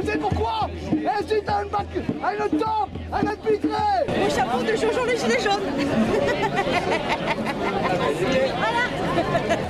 sais pourquoi? Insulte à notre temple, à notre vitré. Au chapeau de Jojo le gilet jaune. Voilà.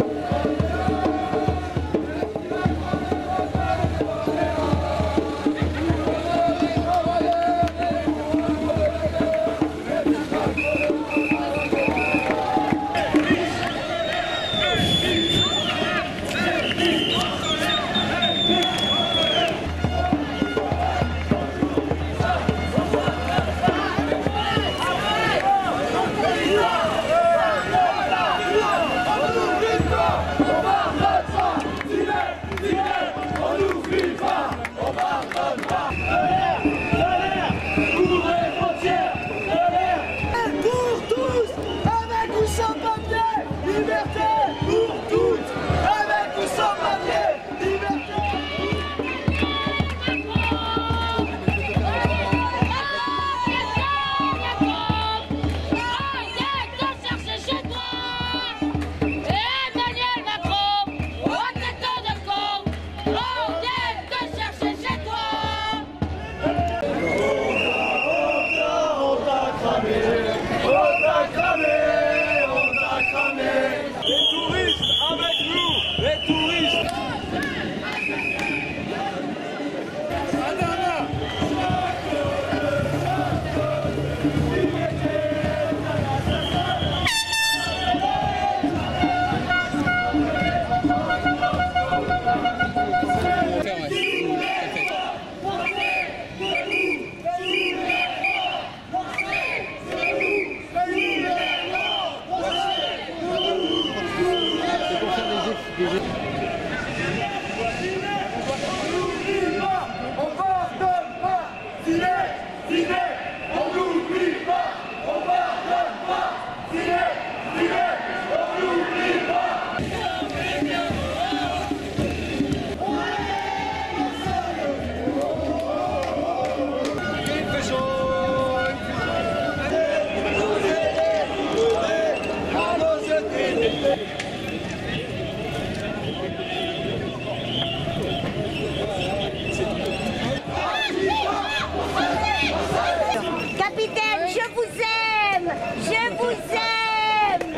Capitaine, je vous aime! Je vous aime!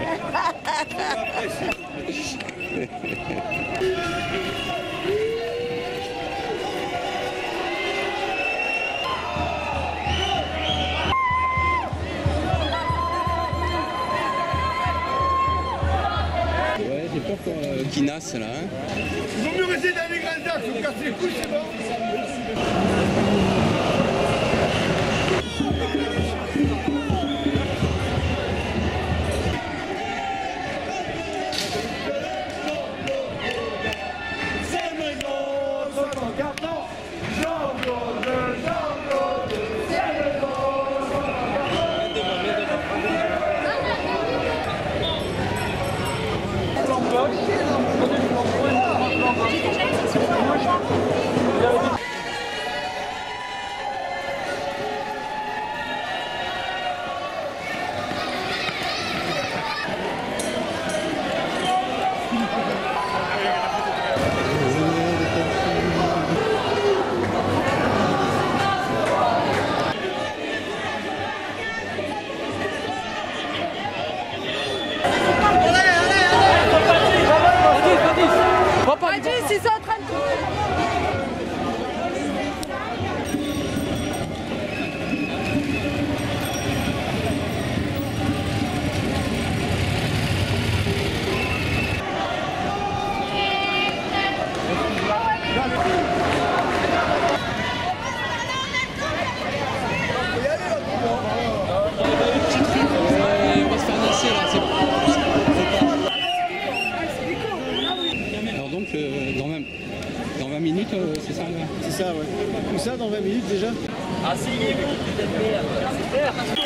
Ouais, j'ai peur pour Kinas là. Hein. Ils vont mieux rester dans les grands axes, vous cassez les couilles, c'est bon. Ils sont en train de... On va se faire nasser là, c'est pas. Alors donc dans 20 minutes, c'est ça là? C'est ça, ouais. Tout ça dans 20 minutes déjà. Asseyez-vous, super.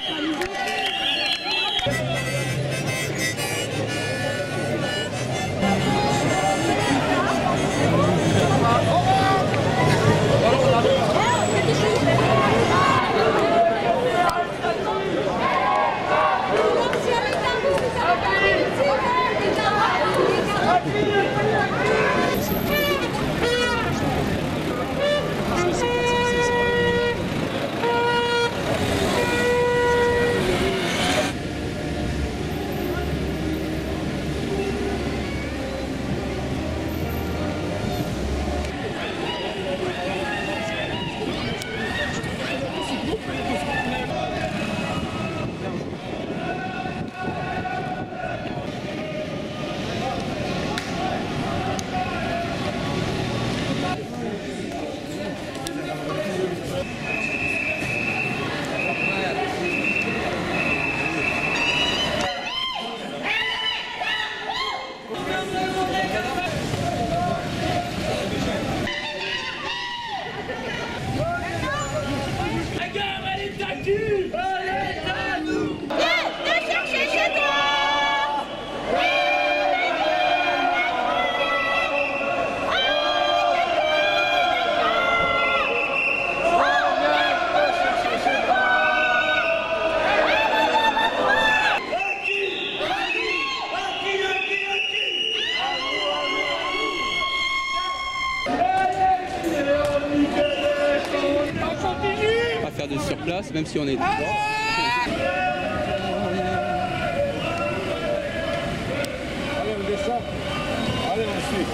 place, même si on est fort. Allez, on descend. Allez, on suit.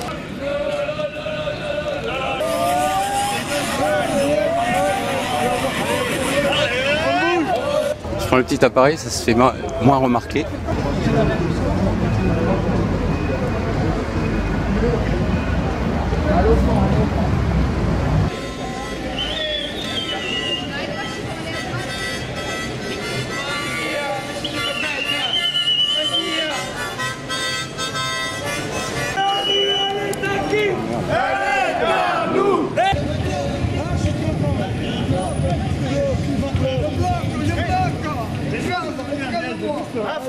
Je prends le petit appareil, ça se fait moins remarquer.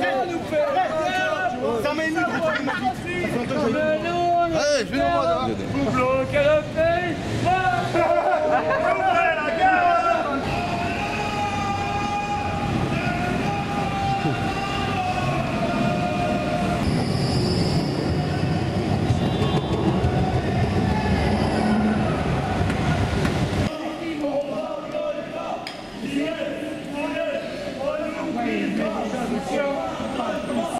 Allez, je vais nous voir.